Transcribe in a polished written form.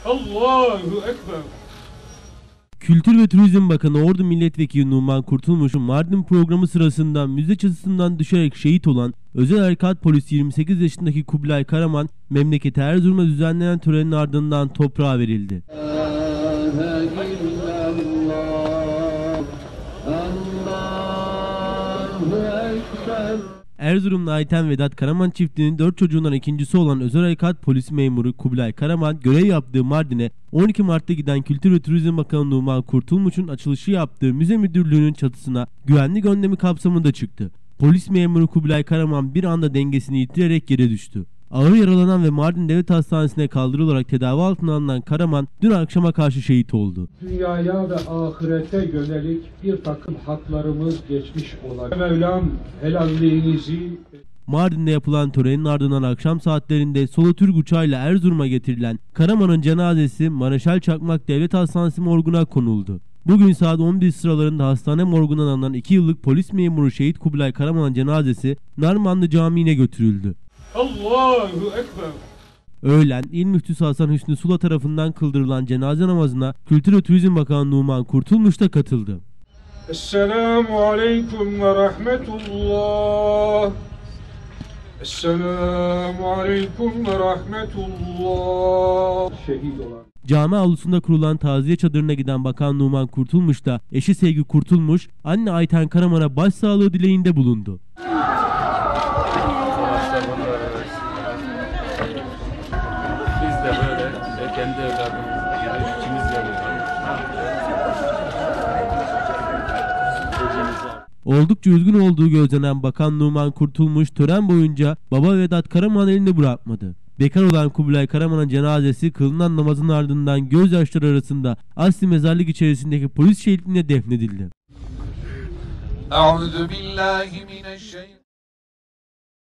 Allahu Ekber. Kültür ve Turizm Bakanı Ordu Milletvekili Numan Kurtulmuş'un Mardin programı sırasında müze çatısından düşerek şehit olan Özel Harekat Polisi 28 yaşındaki Kubilay Karaman, memleketi Erzurum'da düzenlenen törenin ardından toprağa verildi. Erzurumlu Ayten Vedat Karaman çiftliğinin 4 çocuğundan ikincisi olan Özel Harekat Polisi memuru Kubilay Karaman, görev yaptığı Mardin'e 12 Mart'ta giden Kültür ve Turizm Bakanı Numan Kurtulmuş'un açılışı yaptığı müze müdürlüğünün çatısına güvenlik önlemi kapsamında çıktı. Polis memuru Kubilay Karaman bir anda dengesini yitirerek yere düştü. Ağır yaralanan ve Mardin Devlet Hastanesi'ne kaldırılarak tedavi altına alınan Karaman dün akşama karşı şehit oldu. Dünyaya ve ahirete yönelik bir takım haklarımız geçmiş olan Mevlam helalliğinizi... Mardin'de yapılan törenin ardından akşam saatlerinde Solo Türk uçağıyla Erzurum'a getirilen Karaman'ın cenazesi Mareşal Çakmak Devlet Hastanesi morguna konuldu. Bugün saat 11 sıralarında hastane morgundan alınan 2 yıllık polis memuru şehit Kubilay Karaman'ın cenazesi Narmanlı Camii'ne götürüldü. Allahu Ekber. Öğlen İl Müftüsü Hasan Hüsnü Sula tarafından kıldırılan cenaze namazına Kültür ve Turizm Bakanı Numan Kurtulmuş da katıldı. Esselamu Aleyküm ve Rahmetullah. Esselamu Aleyküm ve Rahmetullah. Şehit olan. Cami avlusunda kurulan taziye çadırına giden Bakan Numan Kurtulmuş da eşi Sevgi Kurtulmuş, anne Ayten Karaman'a başsağlığı dileğinde bulundu. Biz de böyle kendi evladımız gibi ikimiz yapıyoruz. Oldukça üzgün olduğu gözlenen Bakan Numan Kurtulmuş tören boyunca baba Vedat Karaman elini bırakmadı. Bekar olan Kubilay Karaman'ın cenazesi kılınan namazın ardından gözyaşları arasında Asli Mezarlık içerisindeki polis şehitliğine defnedildi.